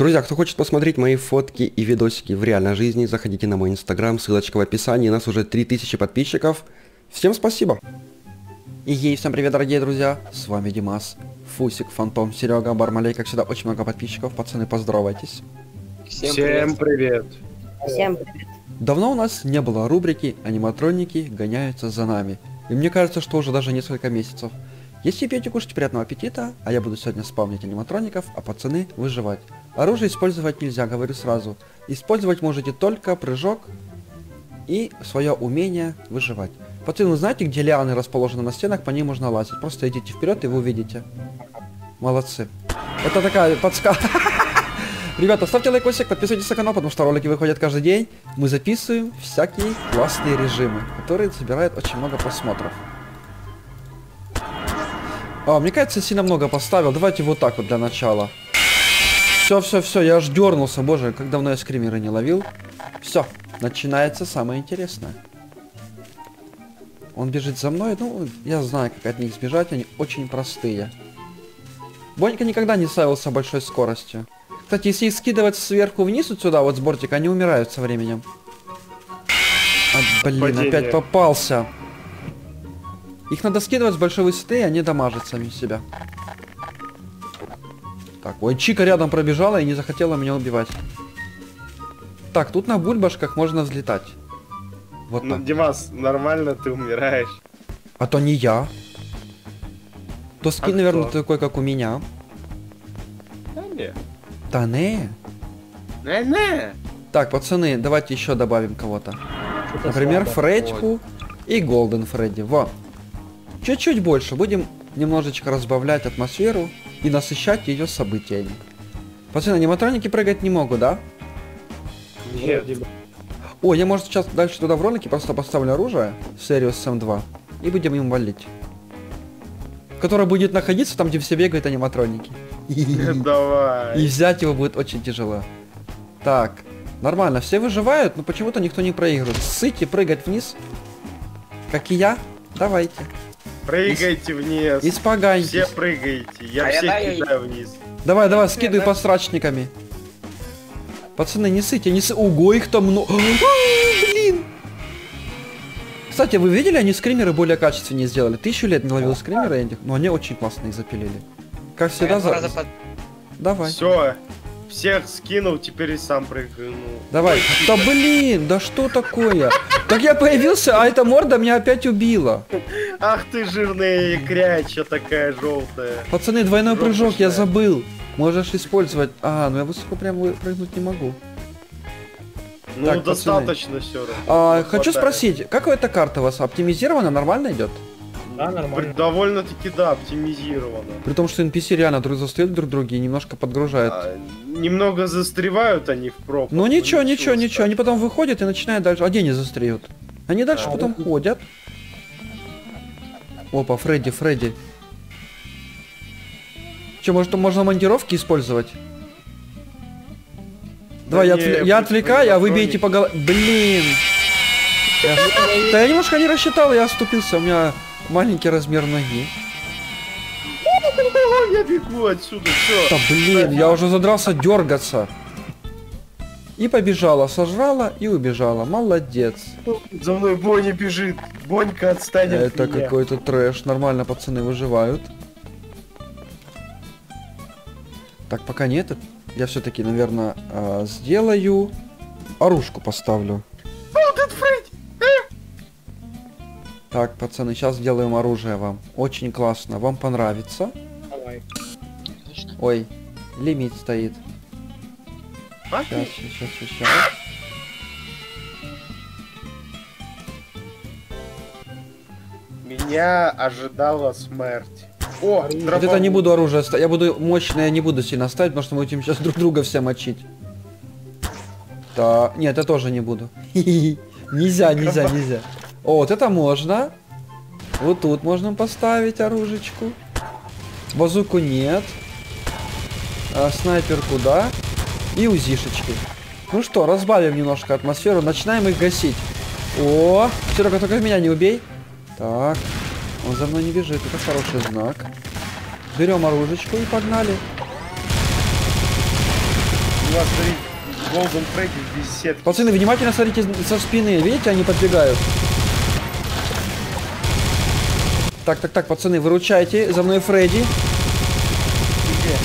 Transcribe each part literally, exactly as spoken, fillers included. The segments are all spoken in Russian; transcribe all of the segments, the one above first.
Друзья, кто хочет посмотреть мои фотки и видосики в реальной жизни, заходите на мой инстаграм, ссылочка в описании, у нас уже три тысячи подписчиков. Всем спасибо! И ей, всем привет, дорогие друзья, с вами Димас, Фусик, Фантом, Серега, Бармалей, как всегда, очень много подписчиков, пацаны, поздоровайтесь. Всем, Всем привет. привет! Всем привет! Давно у нас не было рубрики «Аниматроники гоняются за нами», и мне кажется, что уже даже несколько месяцев. Если пьете, кушать, приятного аппетита, а я буду сегодня спавнить аниматроников, а пацаны выживать. Оружие использовать нельзя, говорю сразу. Использовать можете только прыжок и свое умение выживать. Пацаны, вы знаете, где лианы расположены на стенах, по ней можно лазить. Просто идите вперед, и вы увидите. Молодцы. Это такая подсказка. Ребята, ставьте лайкосик, подписывайтесь на канал, потому что ролики выходят каждый день. Мы записываем всякие классные режимы, которые собирают очень много просмотров. А, мне кажется, сильно много поставил. Давайте вот так вот для начала. Все, все, все, я аж дернулся. Боже, как давно я скримеры не ловил. Все, начинается самое интересное. Он бежит за мной. Ну, я знаю, как от них сбежать. Они очень простые. Бонька никогда не славился большой скоростью. Кстати, если их скидывать сверху вниз вот сюда, вот с бортика, они умирают со временем. А, блин, Падение. Опять попался. Их надо скидывать с большой высоты, и они дамажат сами себя. Так, ой, Чика рядом пробежала и не захотела меня убивать. Так, тут на бульбашках можно взлетать. Вот ну, так. Димас, нормально ты умираешь. А то не я. То скин, а наверное, кто? Такой, как у меня. Да не. Да не. Не, не. Так, пацаны, давайте еще добавим кого-то. Например, Фредьку и Голден Фредди. Во. Чуть-чуть больше. Будем немножечко разбавлять атмосферу и насыщать ее событиями. Пацаны, аниматроники прыгать не могут, да? Нет. О, я, может, сейчас дальше туда в ролике просто поставлю оружие, серию эс эм два, и будем им валить. Которое будет находиться там, где все бегают аниматроники. Давай. И взять его будет очень тяжело. Так, нормально, все выживают, но почему-то никто не проигрывает. Ссыте прыгать вниз, как и я, давайте. Прыгайте Ис... вниз. Испоганьтесь. Все прыгаете. Я а всех я кидаю вниз. Давай, давай, скидывай по срачниками. Пацаны, не ссыте, не ссыте. Ого, их там много. Блин. Кстати, вы видели, они скримеры более качественнее сделали. Тысячу лет не ловил скримеры этих, но они очень классно их запилили. Как всегда, за... Под... Давай. Все, всех скинул, теперь и сам прыгну. Давай. Да блин, да что такое? Так я появился, а эта морда меня опять убила. Ах ты жирная икряча такая желтая. Пацаны, двойной Желточная. Прыжок, я забыл. Можешь использовать. А, ну я высоко прям прыгнуть не могу. Ну так, достаточно все равно. А, хочу спросить, как эта карта у вас оптимизирована, нормально идет? Да, нормально. Довольно-таки, да, оптимизировано. При том, что эн пи си реально друг застряют друг друга и немножко подгружают. А, немного застревают они в пропасть. Ну ничего, ничего, ничего, ничего. Они потом выходят и начинают дальше. А где они застряют? Они дальше а, потом ну... ходят. Опа, Фредди, Фредди. Че, может, можно монтировки использовать? Да Давай, не, я, отвл... я отвлекаю, а вы бейте по голове. Блин. Я... Да я немножко не рассчитал, я оступился. У меня маленький размер ноги. Я бегу отсюда, все. Да блин, я уже задрался дергаться. И побежала, сожрала и убежала. Молодец. За мной Бонни бежит. Бонька, отстань от Это какой-то трэш. Нормально пацаны выживают. Так, пока нет. Я все-таки, наверное, э, сделаю. Оружку поставлю. Так, пацаны, сейчас сделаем оружие вам. Очень классно. Вам понравится. Давай. Ой, лимит стоит. Сейчас, сейчас, сейчас, сейчас. Меня ожидала смерть. О, вот это не буду оружие ставить. Я буду мощное, не буду сильно ставить, потому что мы будем сейчас друг друга все мочить. Да, нет, это тоже не буду. Нельзя, нельзя, нельзя. О, вот это можно. Вот тут можно поставить оружечку. Базуку нет. А, снайперку, да. И узишечки. Ну что, разбавим немножко атмосферу. Начинаем их гасить. О, Серега, только меня не убей. Так. Он за мной не бежит. Это хороший знак. Берем оружечку и погнали. Димас, смотри, Голден Фредди без сетки. Пацаны, внимательно смотрите со спины. Видите, они подбегают. Так, так, так, пацаны, выручайте. За мной Фредди. Где?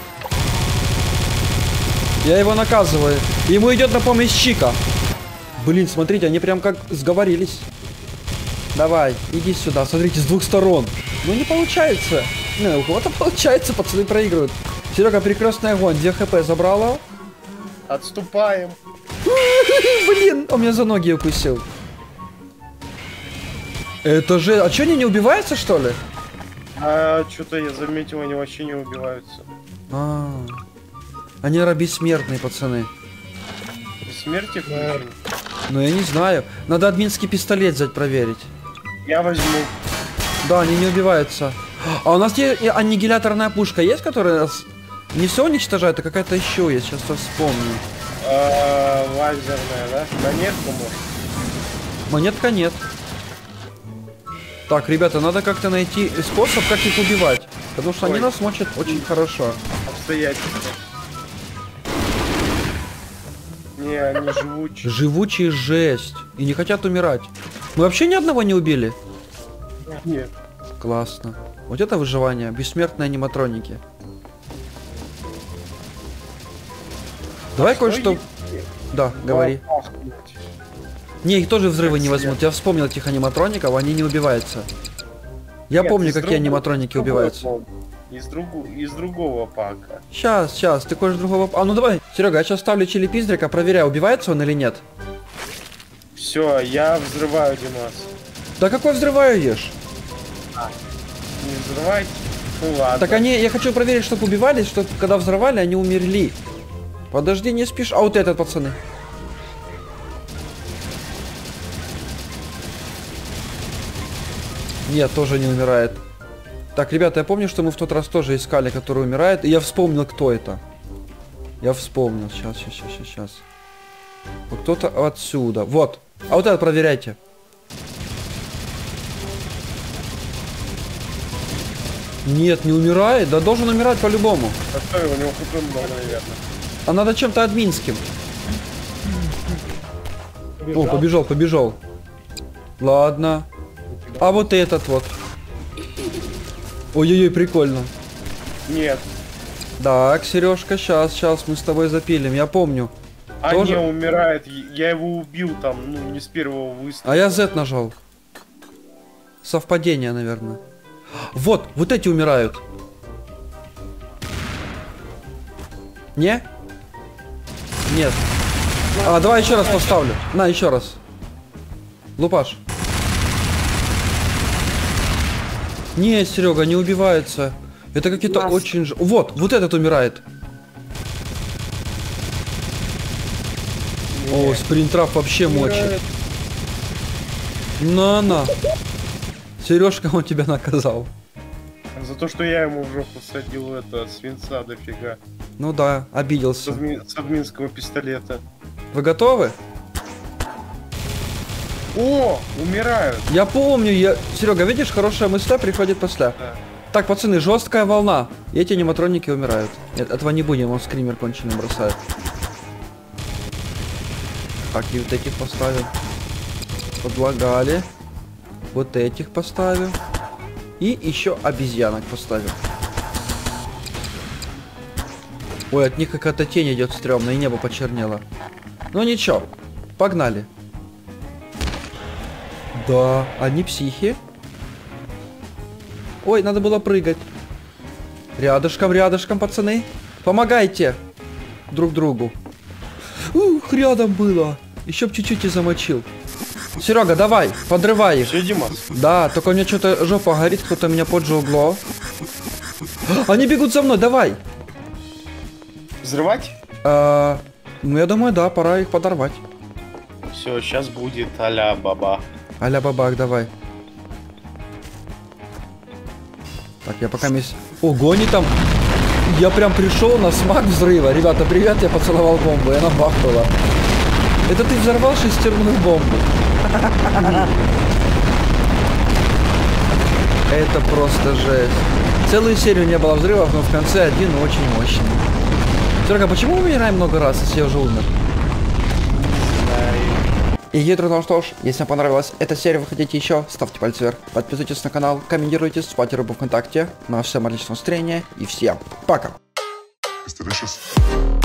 Я его наказываю. Ему идет на помощь Чика. Блин, смотрите, они прям как сговорились. Давай, иди сюда. Смотрите, с двух сторон. Ну не получается. Не, у кого-то получается, пацаны проигрывают. Серега, перекрестный огонь. Где хп забрала? Отступаем. Блин, он меня за ноги укусил. Это же... А что, они не убиваются, что ли? А что-то я заметил, они вообще не убиваются. А, они бессмертные, пацаны. Смерти включен? Ну я не знаю. Надо админский пистолет взять, проверить. Я возьму. Да, они не убиваются. А у нас есть аннигиляторная пушка есть, которая нас не все уничтожает, а какая-то еще есть. Сейчас я вспомню. А, лазерная, да? Монетку может? Монетка нет. Так, ребята, надо как-то найти способ, как их убивать. Потому что Ой. они нас мочат очень хорошо. Обстоятельства. Не, они живучие. Живучие жесть. И не хотят умирать. Мы вообще ни одного не убили? Нет. Классно. Вот это выживание. Бессмертные аниматроники. Давай кое-что... Да, говори. Не, их тоже взрывы не возьмут. Я вспомнил этих аниматроников, они не убиваются. Я Нет, помню, из какие другого- аниматроники другого убиваются. пака. Из, другу... из другого пака. Сейчас, сейчас, ты кое другого... А ну давай, Серега, я сейчас ставлю чили пиздрика, проверяю, убивается он или нет. Все, я взрываю, Димас. Да какой взрываю ешь? Не взрывайте. Ну ладно. Так они, я хочу проверить, чтобы убивались, чтобы когда взрывали, они умерли. Подожди, не спишь. А вот этот, пацаны. Нет, тоже не умирает. Так, ребята, я помню, что мы в тот раз тоже искали, который умирает. И я вспомнил, кто это. Я вспомнил. Сейчас, сейчас, сейчас, сейчас. Вот кто-то отсюда. Вот. А вот это проверяйте. Нет, не умирает. Да должен умирать по-любому. А что, у него хп много, наверное. А надо чем-то админским. О, побежал, побежал. Ладно. А вот этот вот. Ой-ой-ой, прикольно. Нет. Так, Сережка, сейчас, сейчас мы с тобой запилим, я помню. А Тоже? не, умирает. Я его убил там, ну, не с первого выстрела. А я Z нажал. Совпадение, наверное. Вот, вот эти умирают. Не? Нет. А, давай еще раз поставлю. На, еще раз. Лупаш. Не, Серега, не убивается. Это какие-то Нас. очень... ж- Вот, вот этот умирает. О, спринтрап вообще мочит. На-на. Сережка, он тебя наказал. За то, что я ему в жопу садил это свинца дофига. Ну да, С, обиделся. адми- с админского пистолета. Вы готовы? О, умирают. Я помню, я... Серега, видишь, хорошая мысля приходит после. Да. Так, пацаны, жесткая волна. И эти аниматроники умирают. Нет, этого не будем, он скример конченый бросает. Так, и вот этих поставим. Подлагали. Вот этих поставим. И еще обезьянок поставим. Ой, от них какая-то тень идет стрёмная, и небо почернело. Ну ничего, погнали. Да, они психи. Ой, надо было прыгать. Рядышком, рядышком, пацаны. Помогайте друг другу. Ух, рядом было. Еще б чуть-чуть и замочил. Серега, давай, подрывай их. Все, Димас. Да, только у меня что-то жопа горит, кто-то меня поджегло. Они бегут за мной, давай. Взрывать? А, ну, я думаю, да, пора их подорвать. Все, сейчас будет а-ля баба. Аля бабак, давай. Так, я пока мисс... Ого, они там... Я прям пришел на смак взрыва. Ребята, привет, я поцеловал бомбу, и она бахнула. Это ты взорвал шестерную бомбу. Это просто жесть. Целую серию не было взрывов, но в конце один очень мощный. Серега, почему мы умираем много раз, если я уже умер? И Гидро, ну что ж, если вам понравилась эта серия, вы хотите еще, ставьте пальцы вверх, подписывайтесь на канал, комментируйте, ставьте рыбу ВКонтакте. Ну а всем отличного настроения и всем пока! It's delicious.